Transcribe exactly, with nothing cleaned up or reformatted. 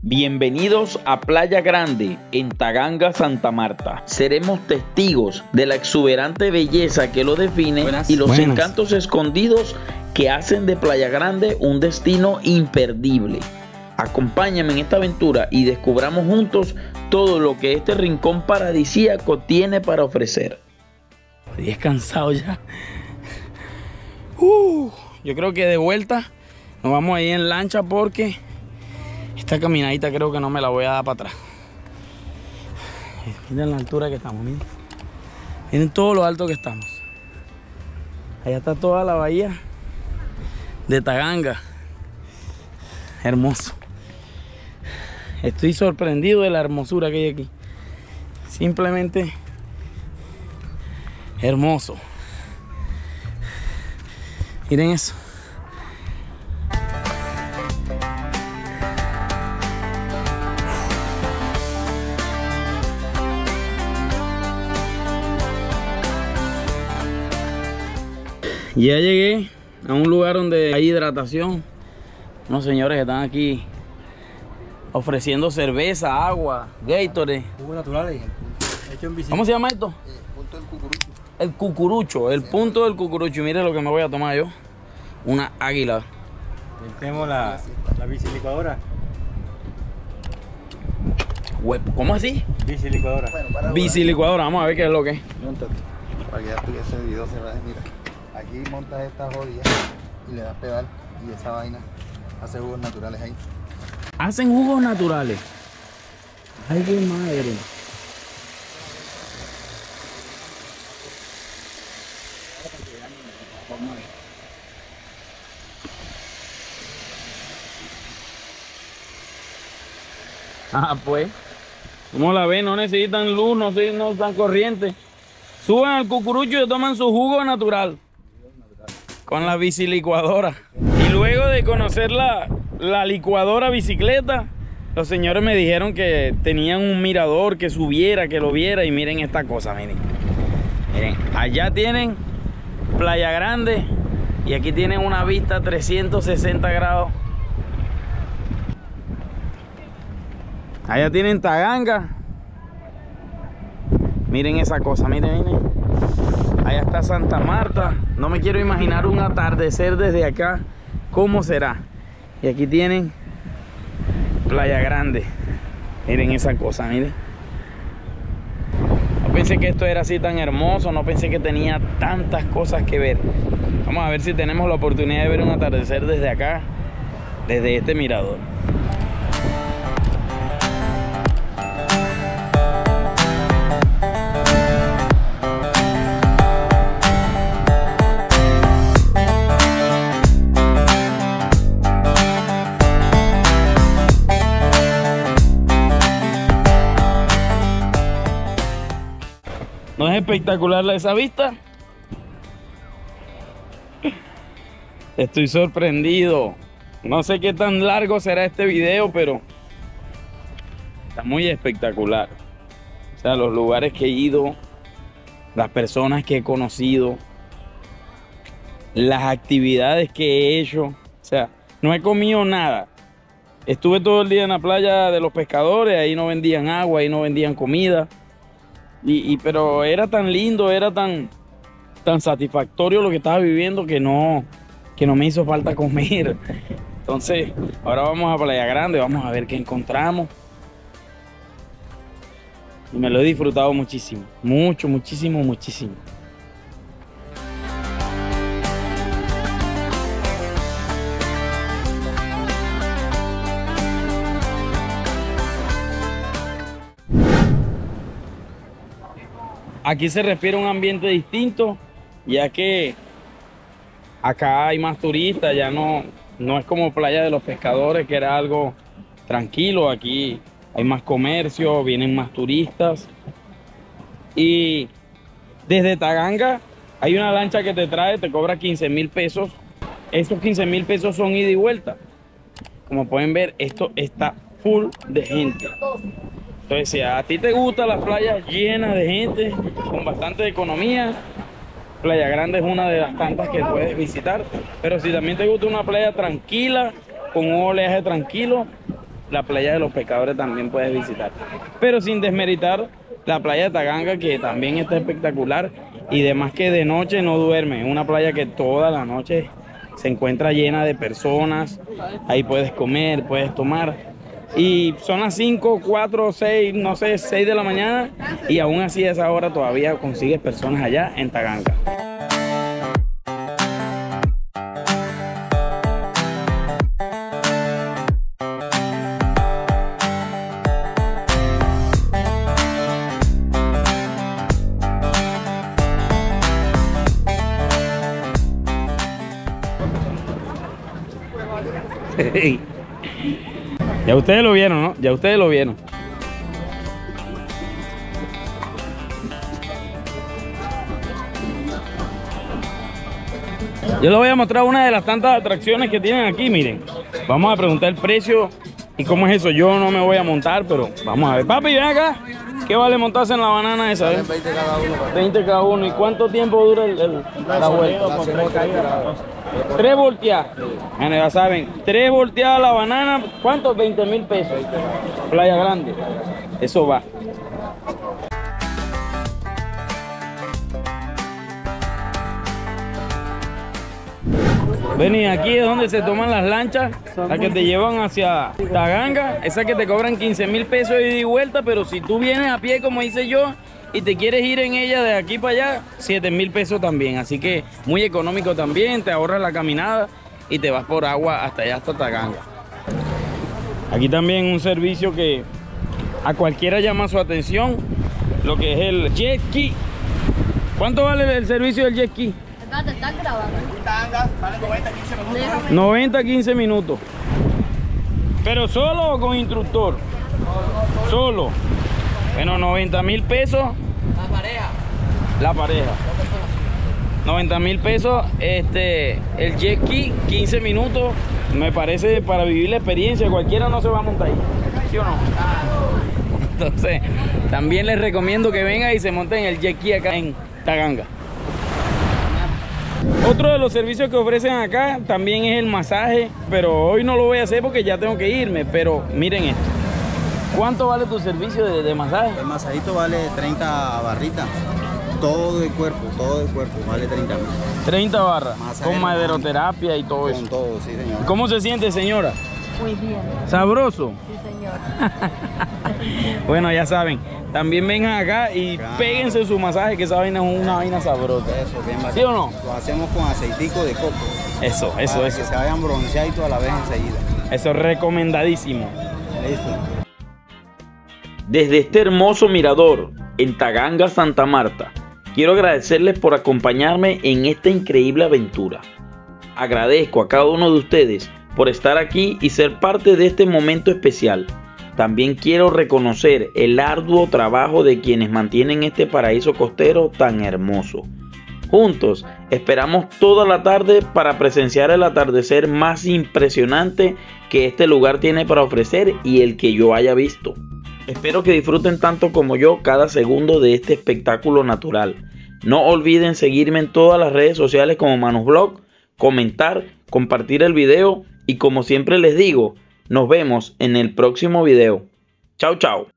Bienvenidos a Playa Grande, en Taganga, Santa Marta. Seremos testigos de la exuberante belleza que lo define buenas, y los buenas. encantos escondidos que hacen de Playa Grande un destino imperdible. Acompáñame en esta aventura y descubramos juntos todo lo que este rincón paradisíaco tiene para ofrecer. Estoy descansado ya. Uh, yo creo que de vuelta nos vamos a ir en lancha porque esta caminadita creo que no me la voy a dar para atrás. Miren la altura que estamos, miren. Miren todo lo alto que estamos. Allá está toda la bahía de Taganga. Hermoso. Estoy sorprendido de la hermosura que hay aquí. Simplemente hermoso. Miren eso. Ya llegué a un lugar donde hay hidratación. Unos señores que están aquí ofreciendo cerveza, agua, Gatorade. Jugos naturales. Hecho en ¿Cómo se llama esto? El punto del cucurucho. El cucurucho, el punto del cucurucho. Y mire lo que me voy a tomar yo. Una águila. Tenemos la, la bicilicuadora. ¿Cómo así? Bicilicuadora. Bueno, bicilicuadora, vamos a ver qué es lo que es. Montate. Para que ya tuviese el video cerrado. Mira, aquí montas esta jodida y le das pedal y esa vaina hace jugos naturales ahí. ¿Hacen jugos naturales? Ay, qué madre. Ah, pues. ¿Cómo la ven? No necesitan luz, no necesitan corriente. Suben al cucurucho y toman su jugo natural. Con la bicilicuadora. Y luego de conocer la, la licuadora bicicleta, los señores me dijeron que tenían un mirador que subiera, que lo viera. Y miren esta cosa, miren. Miren, allá tienen Playa Grande y aquí tienen una vista trescientos sesenta grados. Allá tienen Taganga. Miren esa cosa, miren, miren. Allá está Santa Marta. No me quiero imaginar un atardecer desde acá. ¿Cómo será? Y aquí tienen Playa Grande. Miren esa cosa, miren. No pensé que esto era así tan hermoso. No pensé que tenía tantas cosas que ver. Vamos a ver si tenemos la oportunidad de ver un atardecer desde acá. Desde este mirador. ¿No es espectacular esa vista? Estoy sorprendido. No sé qué tan largo será este video, pero está muy espectacular. O sea, los lugares que he ido, las personas que he conocido, las actividades que he hecho. O sea, no he comido nada. Estuve todo el día en la playa de los pescadores, ahí no vendían agua, ahí no vendían comida. Y, y, pero era tan lindo, era tan, tan satisfactorio lo que estaba viviendo que no, que no me hizo falta comer. Entonces, ahora vamos a Playa Grande, vamos a ver qué encontramos. Y me lo he disfrutado muchísimo, mucho, muchísimo, muchísimo. Aquí se respira un ambiente distinto, ya que acá hay más turistas, ya no, no es como Playa de los Pescadores, que era algo tranquilo. Aquí hay más comercio, vienen más turistas. Y desde Taganga hay una lancha que te trae, te cobra quince mil pesos. Esos quince mil pesos son ida y vuelta. Como pueden ver, esto está full de gente. Entonces, si a ti te gustan las playas llenas de gente, con bastante economía, Playa Grande es una de las tantas que puedes visitar. Pero si también te gusta una playa tranquila, con un oleaje tranquilo, la playa de los pescadores también puedes visitar. Pero sin desmeritar la playa de Taganga, que también está espectacular. Y además que de noche no duerme. Es una playa que toda la noche se encuentra llena de personas. Ahí puedes comer, puedes tomar. Y son las cinco, cuatro, seis, no sé, seis de la mañana. Y aún así a esa hora todavía consigues personas allá en Taganga. Ya ustedes lo vieron, ¿no? Ya ustedes lo vieron. Yo les voy a mostrar una de las tantas atracciones que tienen aquí, miren. Vamos a preguntar el precio y cómo es eso. Yo no me voy a montar, pero vamos a ver. Papi, ven acá. ¿Qué vale montarse en la banana esa? ¿Eh? veinte cada uno. veinte cada uno. ¿Y cuánto tiempo dura el, el, la vuelta? Con tres caídas. Tres volteadas. Bueno, ya saben, tres volteadas la banana. ¿Cuánto? veinte mil pesos. Playa Grande. Eso va. Ven, y aquí es donde se toman las lanchas, las que te llevan hacia Taganga, esas que te cobran quince mil pesos de ida y vuelta, pero si tú vienes a pie, como hice yo, y te quieres ir en ella de aquí para allá, siete mil pesos también. Así que muy económico también, te ahorras la caminada y te vas por agua hasta allá, hasta Taganga. Aquí también un servicio que a cualquiera llama su atención, lo que es el jet ski. ¿Cuánto vale el servicio del jet ski? Te están grabando. Vale noventa, quince minutos. noventa, quince minutos. ¿Pero solo o con instructor? Solo. Bueno, noventa mil pesos. La pareja. La pareja. noventa mil pesos. Este, el jet ski, quince minutos. Me parece para vivir la experiencia. Cualquiera no se va a montar ahí. ¿Sí o no? Entonces, también les recomiendo que vengan y se monten en el jet ski acá en Taganga. Otro de los servicios que ofrecen acá también es el masaje, pero hoy no lo voy a hacer porque ya tengo que irme. Pero miren esto. ¿Cuánto vale tu servicio de, de masaje? El masajito vale treinta barritas. Todo el cuerpo, todo el cuerpo vale treinta mil. treinta barras, Masaje con maderoterapia y todo eso. Con todo, sí, señor. ¿Cómo se siente, señora? Muy bien. ¿Sabroso? Sí, señor. Bueno, ya saben, también vengan acá y Claro. péguense su masaje, que esa vaina es una vaina sabrosa. Eso, bien bacán. ¿Sí o no? Lo hacemos con aceitico de coco. Eso, eso, para eso. que se vayan bronceaditos a la vez enseguida. Eso es recomendadísimo. Listo. Desde este hermoso mirador en Taganga, Santa Marta, quiero agradecerles por acompañarme en esta increíble aventura. Agradezco a cada uno de ustedes por estar aquí y ser parte de este momento especial. También quiero reconocer el arduo trabajo de quienes mantienen este paraíso costero tan hermoso. Juntos esperamos toda la tarde para presenciar el atardecer más impresionante que este lugar tiene para ofrecer y el que yo haya visto. Espero que disfruten tanto como yo cada segundo de este espectáculo natural. No olviden seguirme en todas las redes sociales como Manusblog, comentar, compartir el video y como siempre les digo, nos vemos en el próximo video. Chao, chao.